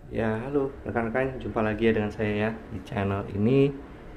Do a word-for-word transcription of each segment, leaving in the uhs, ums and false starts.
Ya, halo rekan-rekan, jumpa lagi ya dengan saya ya di channel ini.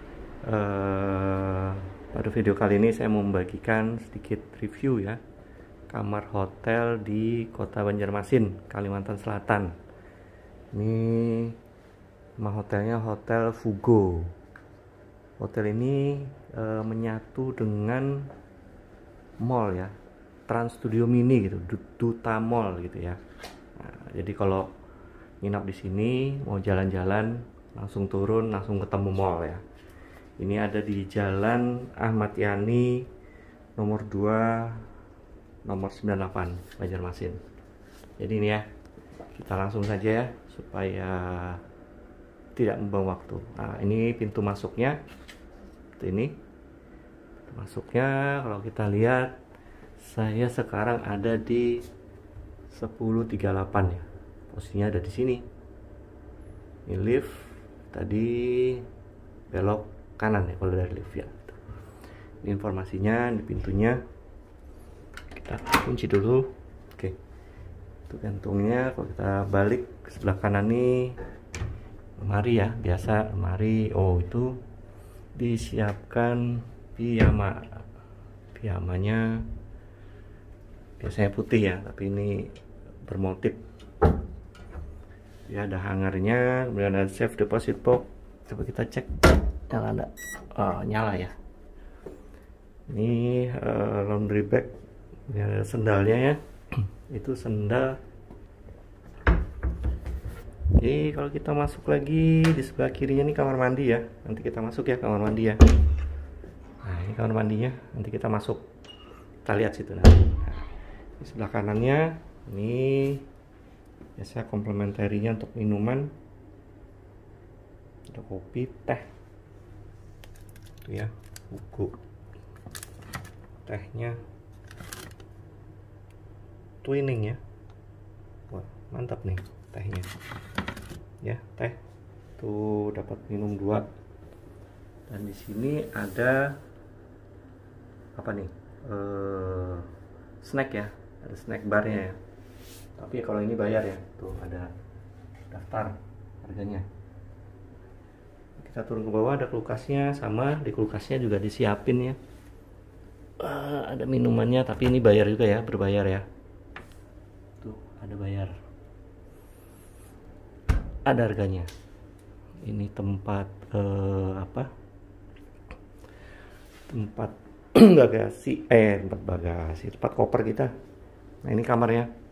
Eh, pada video kali ini saya mau membagikan sedikit review ya kamar hotel di Kota Banjarmasin, Kalimantan Selatan. Ini nama hotelnya Hotel Fugo. Hotel ini eh, menyatu dengan mall ya, Trans Studio Mini gitu, Duta Mall gitu ya. Nah, jadi kalau nginap di sini mau jalan-jalan langsung turun langsung ketemu mall ya. Ini ada di Jalan Ahmad Yani nomor dua nomor sembilan puluh delapan Banjarmasin. Jadi ini ya, kita langsung saja ya supaya tidak membuang waktu. Nah, ini pintu masuknya. Seperti ini. Pintu masuknya kalau kita lihat, saya sekarang ada di sepuluh tiga puluh delapan ya. Posisinya ada di sini. Ini lift, tadi belok kanan ya kalau dari lift ya. Ini informasinya di pintunya. Kita kunci dulu. Oke. Itu gantungnya. Kalau kita balik ke sebelah kanan nih, lemari ya, biasa lemari. Oh, itu disiapkan piyama. Piyamanya biasanya putih ya, tapi ini bermotif. Ya, ada hangarnya, kemudian ada safe deposit box. Coba kita cek nyala enggak. Oh, nyala ya. Ini uh, laundry bag. Ini ada sendalnya ya. Itu sendal. Jadi kalau kita masuk lagi di sebelah kirinya nih kamar mandi ya. Nanti kita masuk ya kamar mandi ya. Nah, ini kamar mandinya. Nanti kita masuk. Kita lihat situ nanti. Nah, di sebelah kanannya ini biasa komplementerinya untuk minuman, ada kopi, teh itu ya, buku tehnya twinning ya. Wah, mantap nih tehnya ya. Teh tuh dapat minum dua. Dan di sini ada apa nih, eh, snack ya, ada snack barnya ya. Tapi kalau ini bayar ya, tuh ada daftar harganya. Kita turun ke bawah, ada kulkasnya, sama di kulkasnya juga disiapin ya. Uh, ada minumannya, tapi ini bayar juga ya, berbayar ya. Tuh ada bayar, ada harganya. Ini tempat uh, apa? Tempat bagasi, eh tempat bagasi, tempat koper kita. Nah ini kamarnya.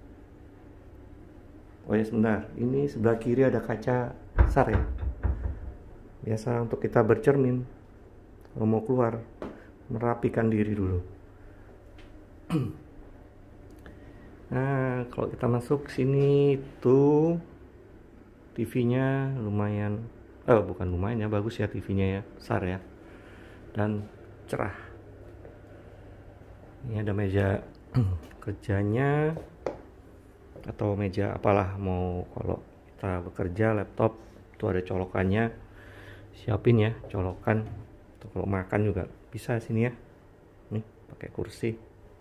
Oh ya sebentar, ini sebelah kiri ada kaca besar ya. Biasa untuk kita bercermin kalau mau keluar, merapikan diri dulu. Nah, kalau kita masuk sini tuh T V-nya lumayan, oh bukan lumayan ya, bagus ya T V-nya ya, besar ya, dan cerah. Ini ada meja kerjanya atau meja apalah, mau kalau kita bekerja laptop tuh ada colokannya, siapin ya colokan. Atau kalau makan juga bisa sini ya, nih pakai kursi.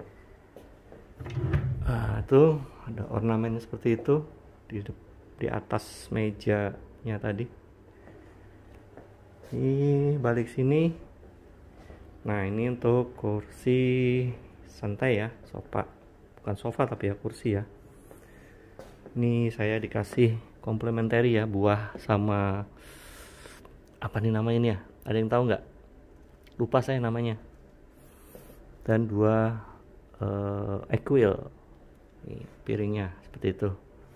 Ah, tuh ada ornamen seperti itu di di atas mejanya tadi. Ini balik sini. Nah ini untuk kursi santai ya, sofa, bukan sofa tapi ya kursi ya. Ini saya dikasih komplementari ya, buah sama apa nih namanya ini ya, ada yang tahu nggak? Lupa saya namanya. Dan dua uh, equil, ini piringnya seperti itu.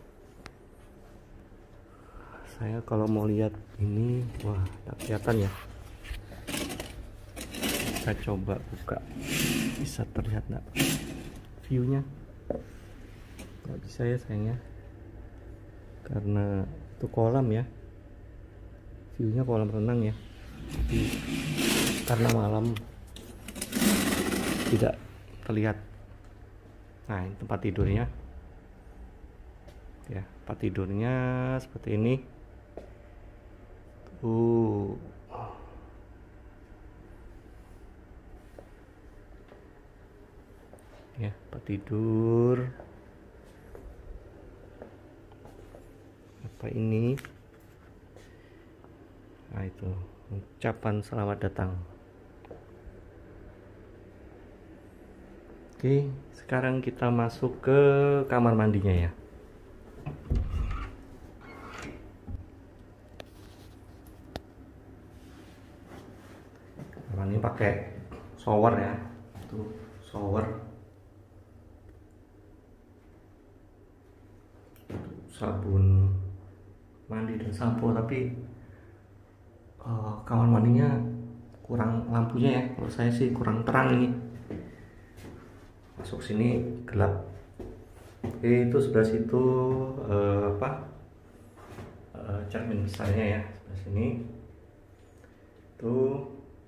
Saya kalau mau lihat ini, wah tak kelihatan ya. Kita coba buka, bisa terlihat nggak viewnya? Nggak bisa ya sayangnya, karena itu kolam ya, viewnya kolam renang ya. Jadi karena malam tidak terlihat. Nah ini tempat tidurnya ya, tempat tidurnya seperti ini. Uh ya, tempat tidur apa ini. Nah itu ucapan selamat datang. Oke, sekarang kita masuk ke kamar mandinya ya. Kamar ini pakai shower ya. Itu shower. Sabun mandi dan sampo, tapi uh, kamar mandinya kurang lampunya ya. Kalau saya sih kurang terang ini. Masuk sini gelap. Oke, itu sebelah situ uh, apa uh, cermin besarnya ya, sebelah sini tuh.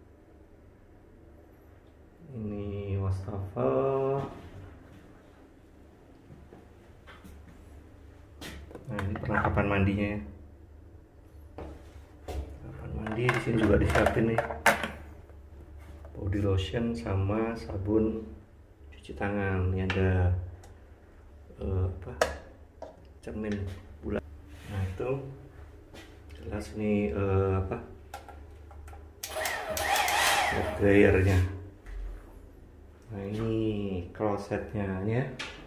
Ini wastafel. Nah ini perlengkapan mandinya ya. Perlengkapan mandi di sini juga disiapin nih, body lotion sama sabun cuci tangan. Ini ada uh, apa cermin bulat. Nah itu jelas nih uh, apa dryernya. Nah ini klosetnya ya,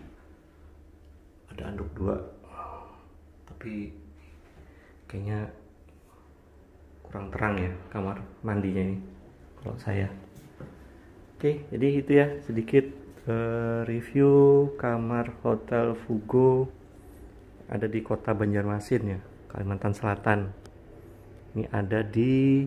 ada anduk dua, tapi kayaknya kurang terang ya kamar mandinya ini kalau saya. Oke, jadi itu ya sedikit uh, review kamar Hotel Fugo, ada di Kota Banjarmasin ya, Kalimantan Selatan. Ini ada di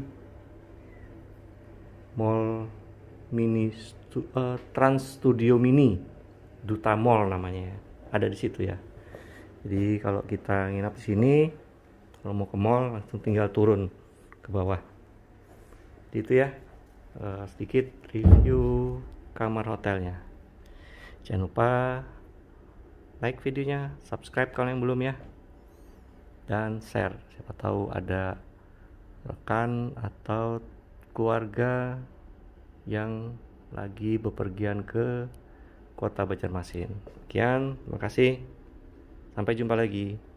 Mall Mini stu, uh, Trans Studio Mini, Duta Mall namanya ya. Ada di situ ya. Jadi kalau kita nginap di sini, kalau mau ke mall langsung tinggal turun ke bawah. Jadi itu ya uh, sedikit review kamar hotelnya. Jangan lupa like videonya, subscribe kalau yang belum ya, dan share. Siapa tahu ada rekan atau keluarga yang lagi bepergian ke Kota Banjarmasin. Sekian, terima kasih. Sampai jumpa lagi.